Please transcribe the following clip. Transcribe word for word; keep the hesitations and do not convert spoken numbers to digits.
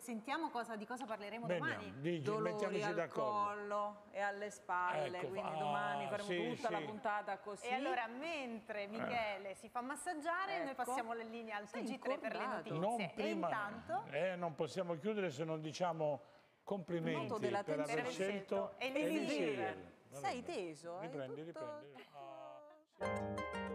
sentiamo cosa, di cosa parleremo Bene, domani. Digi, Dolori mettiamoci al d'accordo. collo e alle spalle, Ecco, quindi ah, domani faremo sì, tutta sì. la puntata così. E allora, mentre Michele eh. si fa massaggiare, Ecco. noi passiamo le linee al Sei T G tre per le incordato. notizie. Non prima, e intanto... eh, non possiamo chiudere se non diciamo complimenti Noto della per aver aver scelto scelto Elisir. Elisir. Sei teso, Riprendi, hai tutto... riprendi. Ah, sì.